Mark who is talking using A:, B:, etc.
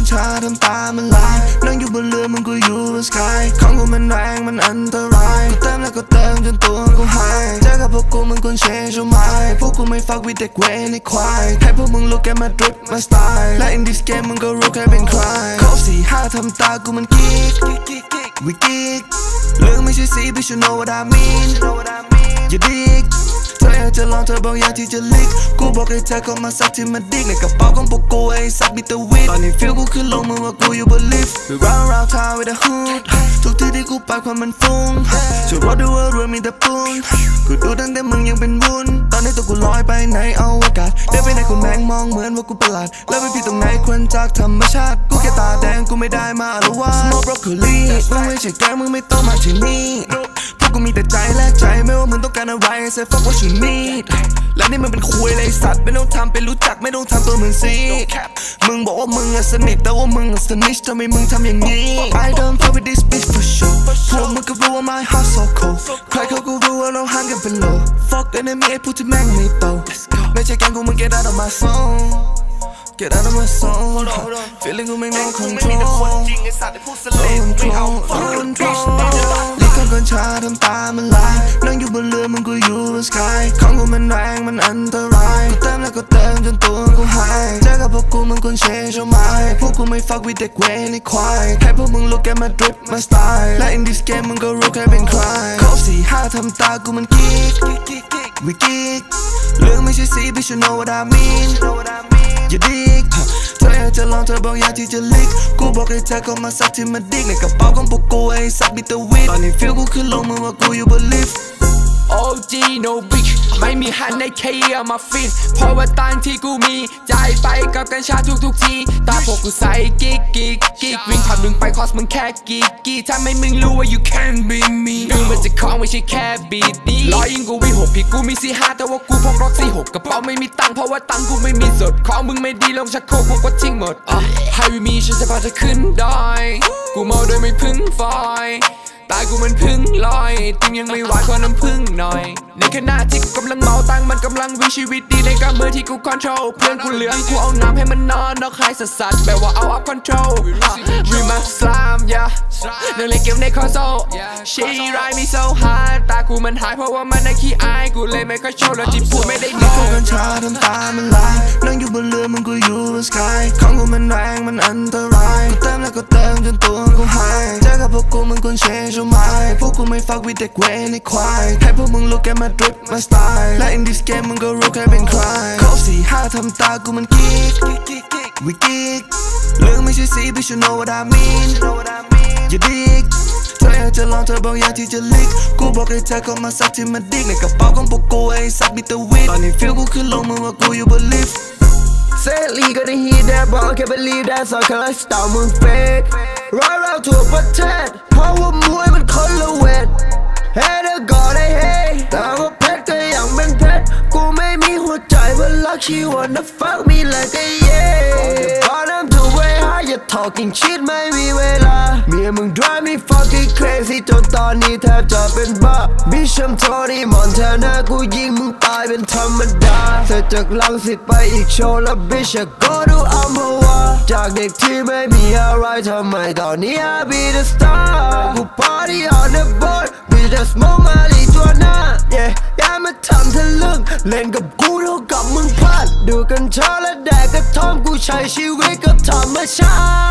A: ชาทำตามันลายนั่งอยู่บนเรือมึงกูอยู่บนสกายของกูมันแรงมันอันตรายเติมแล้วก็เติมจนตัวกูหายเจอกับพวกกูมึงควรเชนช่วยไหมพวกกูไม่ฟักวิดเด็กเวในควายให้พวกมึง look at my drip my style และ in this game มึงก็รู้แค่เป็นใครเขา4-5ทำตากูมันกิ๊กwe geek เรื่องไม่ใช่สี but you know what I mean อย่าดิกเธออยากจะลองเธอบอกอยากที่จะลิกกูบอกให้เธอเข้ามาซักที่มาดิกในกระเป๋าของพวกกูไอ้ซักบิตวิดตอนนี้ฟิลกูขึ้นลงมึงว่ากูอยู่บนลิฟต์ We round town with a hood ทุกที่ที่กูไปความมันฟุ้งช่วยรถดูว่ารวยมีแต่ปูนกูดูตั้งแต่มึงยังเป็นวุ้นตอนนี้ตัวกูลอยไปในอวกาศเดินไปไหนคนแม่งมองเหมือนว่ากูประหลาดแล้วไม่ผิดตรงไหนควรจากธรรมชาติกูแค่ตาแดงกูไม่ได้มาหรือว่า Smoke broccoli มึงไม่ใช่แกมึงไม่ต้องมาที่นี่พวกกูมีแต่ใจและใจไม่ว่ามึงต้องการอะไร Say fuck what you need และนี่มันเป็นคุยเลยสัตว์ไม่ต้องทำเป็นรู้จักไม่ต้องทำตัวเหมือนซีมึงบอกว่ามึงสนิทแต่ว่ามึงสนิชทำไมมึงทำอย่างนี้ I don't fuck with this bitch for sure พวกมึงก็รู้ว่า my heart so cold ใครเขาก็รู้ว่าเราห่างกันเป็นโล Fuck enemy ไอ้ผู้ที่แม่งไม่โตไม่ใช่แกงกูมึง get out of my zone Get out of my zone Feeling กูไม่มี controlลิคกัญชาทำตามันลายนั่งอยู่บนเรือมึงกูอยู่บนสกายของกูมันแรงมันอันตรายเติมแล้วก็เติมจนตัวกูหายเจอกับพวกกูมึงควรเชนช่วยไหมพวกกูไม่ฟักวิดเด็กเวในควายให้พวกมึง look at my drip my style และ in this game มึงก็รู้แค่เป็นใครเขา4-5ทำตากูมันกิ๊กwe geek เรื่องไม่ใช่สี but you know what I mean อย่าดิกเธออยากจะลองเธอบอกอยากที่จะลิกกูบอกให้เธอเข้ามาซักที่มาดิกในกระเป๋าของพวกกูไอ้ซักบิตวิดตอนนี้ฟิลกูขึ้นลงมึงว่ากูอยู่บนลิฟต์
B: OG no bitch ไม่มีหันในเคเอามาฟินเพราะว่าตังที่กูมีจ่ายไปกับกัญชาทุกทีตาพวกกูใส่กิ๊กวิ่งผ่านมึงไปคอสมึงแค่กิ๊กถ้าไม่มึงรู้ว่า you can be me มึงมันจะคล้องไม่ใช่แค่บีทนี้ร้อยยิงกูวิ6พี่กูมี4-5แต่ว่ากูพกรถ4-6กระเป๋าไม่มีตังเพราะว่าตังกูไม่มีสดของมึงไม่ดีลงชักโครกพวกก็ทิ้งหมดให้มีฉันจะพาเธอขึ้นได้กูเมาโดยไม่พึ่งไฟตายกูมันพึ่งลอยติมยังไม่หวานขอน้ำพึ่งหน่อยในขณะที่กูกำลังเมาตังมันกำลังวิชีวิตดีในกำมือที่กูคอนโทรลเพื่อนกูเหลืองกูเอาน้ำให้มันนอนนอกหายสัสแบบว่าเอาอัพคอนโทรลรีมาสลามนั่งเล่นเกมในคอนโซล She ride me so hard ตากูมันหายเพราะว่ามันในขี้อายกูเลยไม่ค่อยโชว์แล้วที่พูดไม่ได้ดีกู
A: กัญชาทำตามันลายนั่งอยู่บนเรือมึงกูอยู่บนสกายของกูมันแรงมันอันตรายเติมแล้วก็เติมจนตัวกูหายเจอกับพวกกูมึงควรเชนช่วยไหมพวกกูไม่ฟักวิดเด็กเวในควายให้พวกมึง look at my drip my style และ in this game มึงก็รู้แค่เป็นใครเขา4-5ทำตากูมันกิ๊กwe geek เรื่องไม่ใช่สี but you know what I mean อย่าดิกเธออยากจะลองเธอบอกอยากที่จะลิกกูบอกให้เธอเข้ามาซักที่มาดิกในกระเป๋าของพวกกูไอ้ซักบิตวิดตอนนี้ฟิลกูขึ้นลงมึงว่ากูอยู่บนลิฟต์
C: Sadly gotta hear that ball can't believe that so can I stop มึง fake ร้อยเราทั่วประเทศเพราะว่ามวยมันคนละเวทเฮ้เธอก็ได้เฮ้แต่ว่าเพชรก็ยังเป็นเพชรกูไม่มีหัวใจเพื่อรัก she wanna fuck me like a yeah พอน้ำถูกไว้หาอย่า talking shit ไม่มีเวลาเมียมึง drive me fucking crazy จนตอนนี้แทบจะเป็นบ้าบิชมโทนี่มอนแทนากูยิงมึงตายเป็นธรรมดาเสร็จจากลังสิตไปอีกโชว์แล้วบิชก็ดูอัมพวาจากเด็กที่ไม่มีอะไรทำไมตอนนี้ I be the star กู party on the boardจะสมองมาลีตัวหน้าอย่ามาทำทะลึ่งเล่นกับกูเท่ากับมึงพลาดดูกันเช้าและแดกกระท่อมกูใช้ชีวิตกับธรรมชาติ